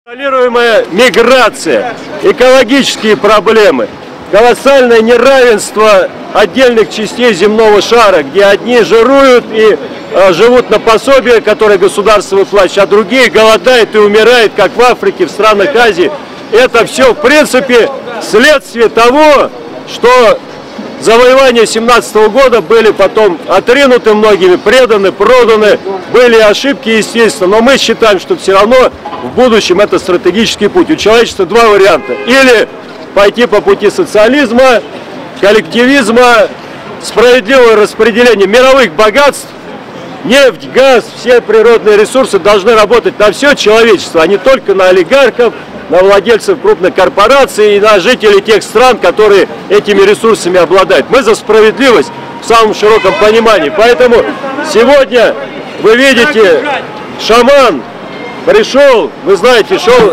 Контролируемая миграция, экологические проблемы, колоссальное неравенство отдельных частей земного шара, где одни жируют и живут на пособие, которое государство выплачивает, а другие голодают и умирают, как в Африке, в странах Азии. Это все, в принципе, следствие того, что завоевания 17-го года были потом отринуты многими, преданы, проданы, были ошибки, естественно, но мы считаем, что все равно в будущем это стратегический путь. У человечества два варианта. Или пойти по пути социализма, коллективизма, справедливого распределения мировых богатств, нефть, газ, все природные ресурсы должны работать на все человечество, а не только на олигархов, на владельцев крупных корпораций и на жителей тех стран, которые этими ресурсами обладают. Мы за справедливость в самом широком понимании. Поэтому сегодня вы видите, шаман пришел, вы знаете, шел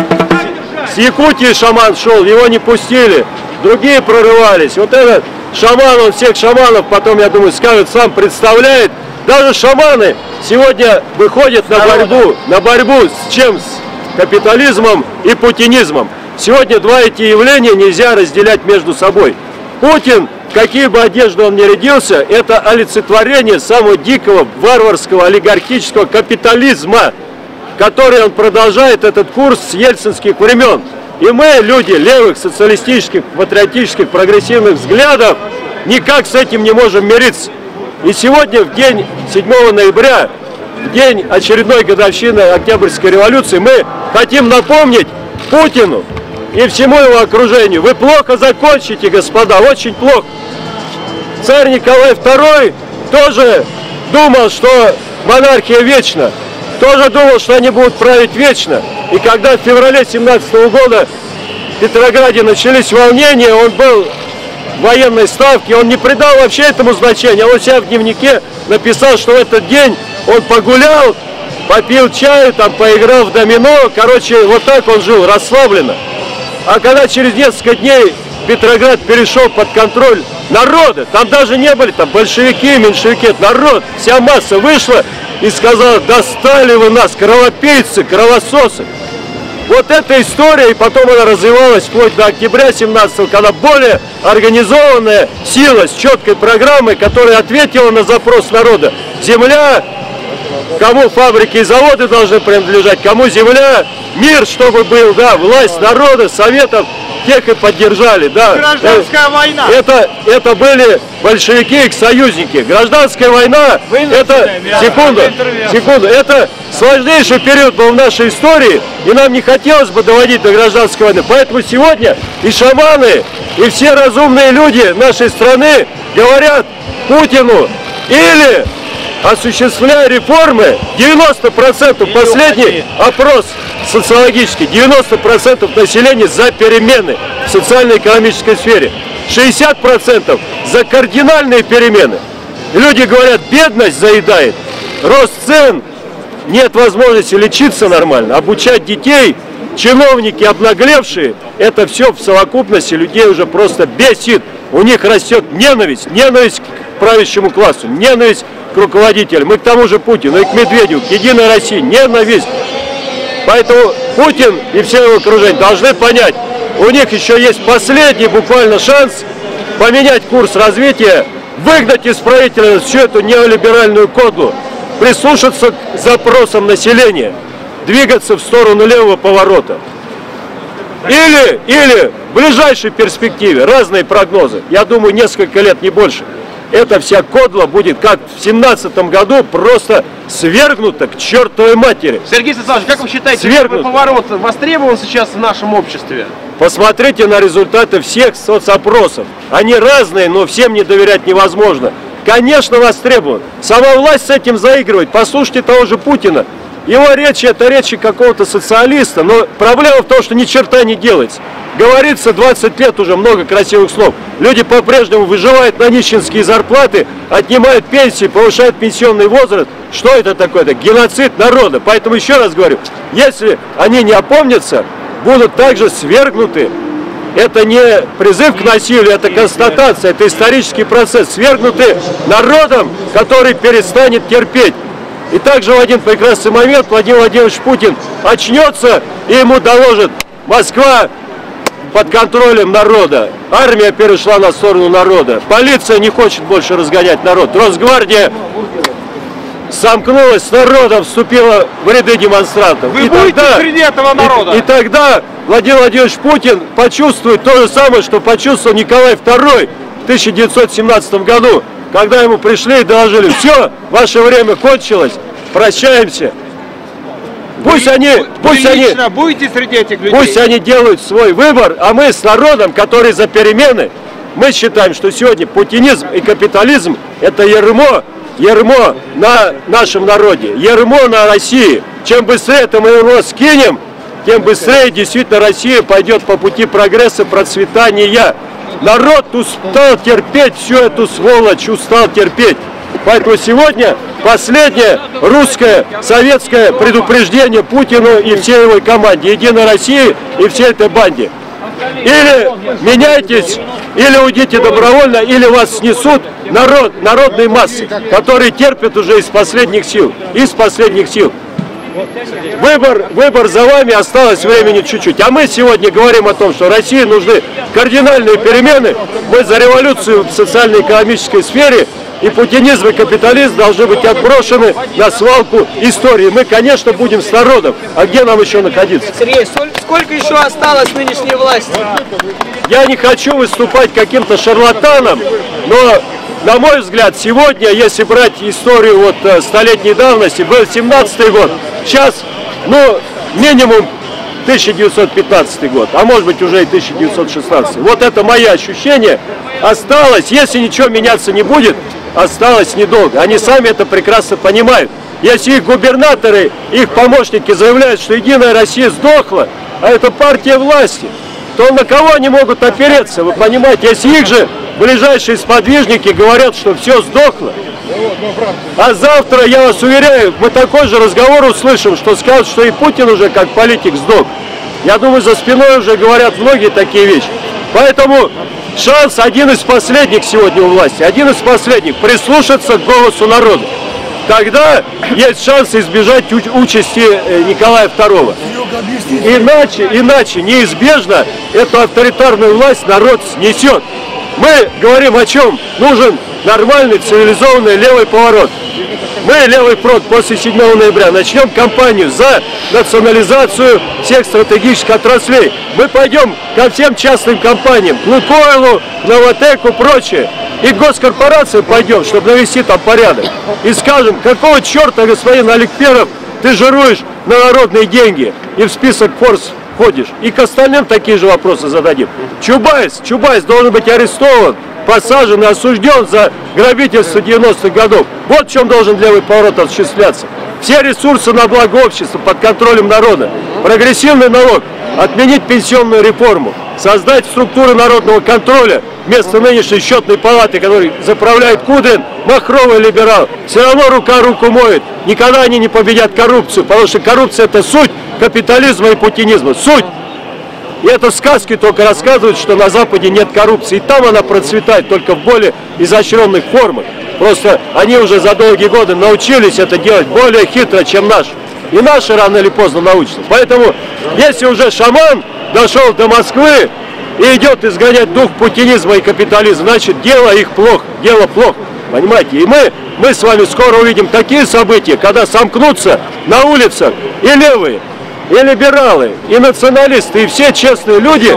с Якутии, шаман шел, его не пустили, другие прорывались. Вот этот шаман, он всех шаманов потом, я думаю, скажет, сам представляет. Даже шаманы сегодня выходят на борьбу с чем? С капитализмом и путинизмом. Сегодня два эти явления нельзя разделять между собой. Путин, какие бы одежды он ни рядился, это олицетворение самого дикого, варварского, олигархического капитализма, который он продолжает этот курс с ельцинских времен. И мы, люди левых, социалистических, патриотических, прогрессивных взглядов, никак с этим не можем мириться. И сегодня, в день 7 ноября, в день очередной годовщины Октябрьской революции, мы хотим напомнить Путину и всему его окружению: вы плохо закончите, господа, очень плохо. Царь Николай II тоже думал, что монархия вечна, тоже думал, что они будут править вечно. И когда в феврале 17 года в Петрограде начались волнения, он был в военной ставке, он не придал вообще этому значения. Он у себя в дневнике написал, что в этот день он погулял, попил чаю, там поиграл в домино. Короче, вот так он жил, расслабленно. А когда через несколько дней Петроград перешел под контроль народа, там даже не были там большевики, меньшевики, это народ, вся масса вышла и сказала: достали вы нас, кровопийцы, кровососы. Вот эта история, и потом она развивалась вплоть до октября 17-го, когда более организованная сила с четкой программой, которая ответила на запрос народа. Земля, кому фабрики и заводы должны принадлежать, кому земля, мир, чтобы был, да, власть народа, советов, тех и поддержали, да. Гражданская война. Это были большевики, их союзники. Гражданская война, это, секунду, это сложнейший период был в нашей истории, и нам не хотелось бы доводить до гражданской войны. Поэтому сегодня и шаманы, и все разумные люди нашей страны говорят Путину: или осуществляя реформы, 90% последний опрос социологический, 90% населения за перемены в социально-экономической сфере, 60% за кардинальные перемены. Люди говорят, бедность заедает, рост цен, нет возможности лечиться нормально, обучать детей, чиновники обнаглевшие, это все в совокупности людей уже просто бесит. У них растет ненависть к правящему классу, ненависть к руководителям, и к тому же Путину, и к Медведеву, к Единой России, ненависть. Поэтому Путин и все его окружение должны понять, у них еще есть последний буквально шанс поменять курс развития, выгнать из правительства всю эту неолиберальную кодлу, прислушаться к запросам населения, двигаться в сторону левого поворота. Или в ближайшей перспективе, разные прогнозы, я думаю, несколько лет, не больше, эта вся кодла будет, как в 17-м году, просто свергнута к чертовой матери. Сергей Станиславович, как вы считаете, этот поворот востребован сейчас в нашем обществе? Посмотрите на результаты всех соцопросов. Они разные, но всем не доверять невозможно. Конечно, востребован. Сама власть с этим заигрывает. Послушайте того же Путина. Его речи — это речи какого-то социалиста, но проблема в том, что ни черта не делается. Говорится 20 лет уже много красивых слов. Люди по-прежнему выживают на нищенские зарплаты, отнимают пенсии, повышают пенсионный возраст. Что это такое? Это геноцид народа. Поэтому еще раз говорю, если они не опомнятся, будут также свергнуты. Это не призыв к насилию, это констатация, это исторический процесс. Свергнуты народом, который перестанет терпеть И также в один прекрасный момент Владимир Владимирович Путин очнется и ему доложит: Москва под контролем народа. Армия перешла на сторону народа. Полиция не хочет больше разгонять народ. Росгвардия сомкнулась с народом, вступила в ряды демонстрантов. Вы будете среди этого народа? И тогда Владимир Владимирович Путин почувствует то же самое, что почувствовал Николай II в 1917 году, когда ему пришли и доложили: все, ваше время кончилось, прощаемся. Пусть они будете среди этих людей? Пусть они делают свой выбор, а мы с народом, который за перемены, мы считаем, что сегодня путинизм и капитализм – это ермо на нашем народе, ермо на России. Чем быстрее это мы его скинем, тем быстрее действительно Россия пойдет по пути прогресса, процветания. Народ устал терпеть всю эту сволочь, устал терпеть. Поэтому сегодня последнее русское, советское предупреждение Путину и всей его команде, Единой России и всей этой банде. Или меняйтесь, или уйдите добровольно, или вас снесут народные массы, которые терпят уже из последних сил. Выбор за вами, осталось времени чуть-чуть. А мы сегодня говорим о том, что России нужны кардинальные перемены. Мы за революцию в социально-экономической сфере, и путинизм и капитализм должны быть отброшены на свалку истории. Мы, конечно, будем с народом. А где нам еще находиться? Сергей, сколько еще осталось нынешней власти? Я не хочу выступать каким-то шарлатаном, но, на мой взгляд, сегодня, если брать историю вот столетней давности, был 17-й год, сейчас, минимум 1915 год, а может быть уже и 1916. Вот это мои ощущения. Осталось, если ничего меняться не будет, осталось недолго. Они сами это прекрасно понимают. Если их губернаторы, их помощники заявляют, что Единая Россия сдохла, а это партия власти, то на кого они могут опереться? Вы понимаете, если их же ближайшие сподвижники говорят, что все сдохло, а завтра, я вас уверяю, мы такой же разговор услышим, что скажут, что и Путин уже как политик сдох. Я думаю, за спиной уже говорят многие такие вещи. Поэтому шанс один из последних сегодня у власти, один из последних, прислушаться к голосу народа. Тогда есть шанс избежать участи Николая II. Иначе неизбежно эту авторитарную власть народ снесет. Мы говорим о чем? Нужен нормальный, цивилизованный левый поворот. Мы, Левый фронт, после 7 ноября начнем кампанию за национализацию всех стратегических отраслей. Мы пойдем ко всем частным компаниям, к Лукойлу, Новотеку, прочее. И к госкорпорациям пойдем, чтобы навести там порядок. И скажем, какого черта, господин Аликперов, ты жируешь на народные деньги и в список форс входишь. И к остальным такие же вопросы зададим. Чубайс должен быть арестован, посажен и осужден за грабительство 90-х годов. Вот в чем должен левый поворот осуществляться. Все ресурсы на благо общества под контролем народа. Прогрессивный налог, отменить пенсионную реформу, создать структуры народного контроля вместо нынешней счетной палаты, которой заправляет Кудрин, махровый либерал. Все равно рука руку моет. Никогда они не победят коррупцию, потому что коррупция – это суть капитализма и путинизма. Суть. И это сказки только рассказывают, что на Западе нет коррупции. И там она процветает только в более изощренных формах. Просто они уже за долгие годы научились это делать более хитро, чем наши. И наши рано или поздно научатся. Поэтому, если уже шаман дошел до Москвы и идет изгонять дух путинизма и капитализма, значит, дело их плохо, дело плохо. Понимаете? И мы с вами скоро увидим такие события, когда сомкнутся на улицах и левые, и либералы, и националисты, и все честные люди,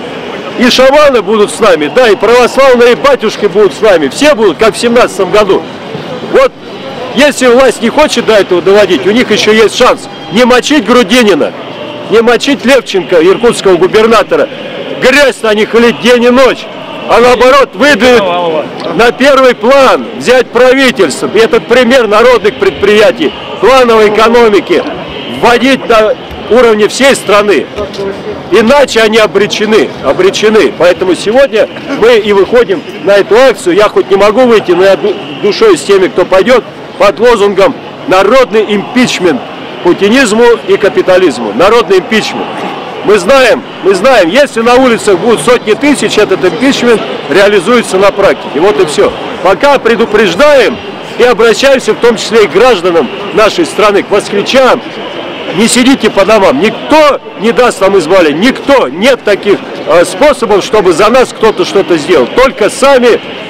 и шаманы будут с нами, да, и православные батюшки будут с нами, все будут, как в 17 году. Вот, если власть не хочет до этого доводить, у них еще есть шанс не мочить Грудинина, не мочить Левченко, иркутского губернатора, грязь на них лить день и ночь, а наоборот выдвинуть на первый план, взять правительство, и этот пример народных предприятий, плановой экономики, вводить на уровне всей страны. Иначе они обречены. Поэтому сегодня мы и выходим на эту акцию. Я хоть не могу выйти, но я душой с теми, кто пойдет, под лозунгом «Народный импичмент путинизму и капитализму». Народный импичмент. Мы знаем, если на улицах будут сотни тысяч, этот импичмент реализуется на практике. Вот и все. Пока предупреждаем, И обращаемся в том числе и к гражданам нашей страны, к москвичам. Не сидите по домам, никто не даст вам избавления, никто, нет таких способов, чтобы за нас кто-то что-то сделал. Только сами